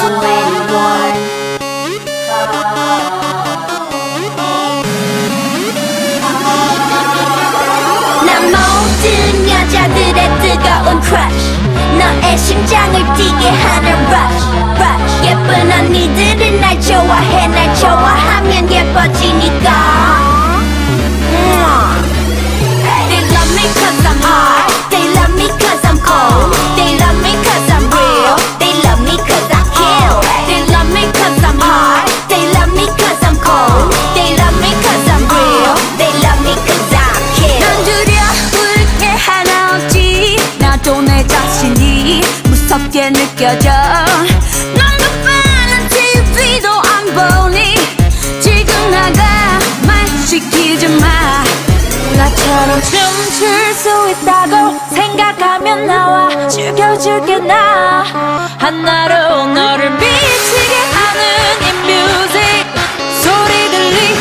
to anyone. 난 모든 여자들의 뜨거운 crush, 너의 심장을 뛰게 하는 rush, rush. 예쁜 언니들은 날 좋아해, 날 좋아하면 예뻐지니까. They love me cause I'm hot, they love me cause I'm cold, they love me cause I'm real, they love me cause I kill. They love me cause I'm hot, they love me cause I'm cold, they love me cause I'm real, they love me cause I kill. 난 두려울 게 하나 없지, 나도 내 자신이 무섭게 느껴져. 넌 높아는 TV도 안 보니 지금 나가 말 시키지 마. 나처럼 춤출 수 있다고 생각하면 나와 죽여줄게. 나 하나로 너를 미치게 하는 이 뮤직 소리 들리니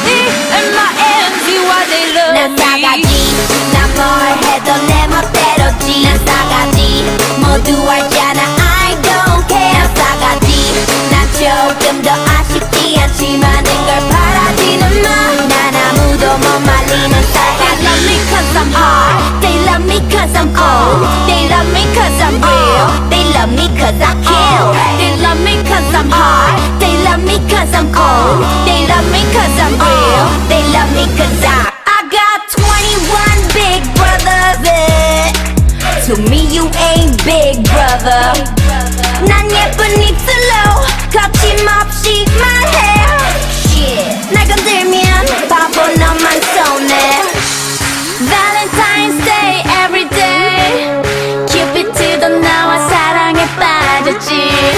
M.I.N.G.Y they love 난 me. 싸가지, 난 뭘 해도 내 멋대로지. 난 싸가지, 모두 알잖아 I don't care. 난 싸가지, 난 조금 더 아쉽지 않지만 걸 바라지는 마. 난 아무도 못 말리는 싸가지. They love me cause I'm hot, they love me cause I'm cold, they love me cause I'm real, they love me cause I kill. They love me cause I'm hot, they love me cause I'm cold, they love me cause I'm real, they love me cause I got 21 big brothers. To me you ain't big brother. 난 예쁜 입술로 거침없이 말해. Shit. 날 건들면 바보 너만 손해. Valentine's Day every day. 큐피드도 나와 사랑에 빠졌지.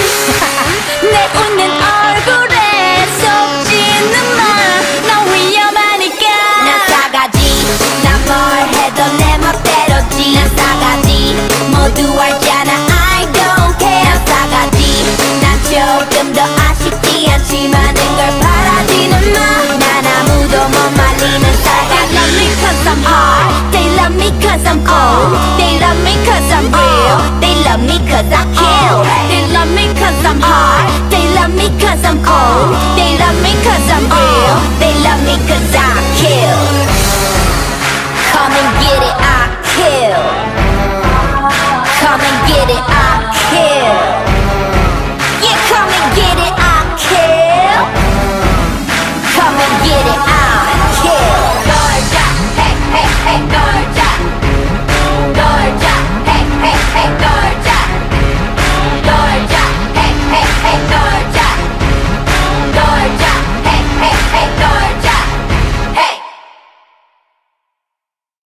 내 웃는 얼굴에 속지는 마. 너 위험하니까. 난 싸가지, 난 뭘 해도 내 멋대로지. 난 싸가지, 모두 알잖아 I don't care. 난 싸가지, 난 조금 더 아쉽지 않지만 걸 바라지는 마. 난 아무도 못 말리는 싸가지. They love me cause I'm hot, they love me cause I'm cold, they love me cause I'm real, they love me cause I kill. They love me cause I'm hot, they love me cause I'm cold, they love me cause I'm real, they love me cause I kill. Come and get it.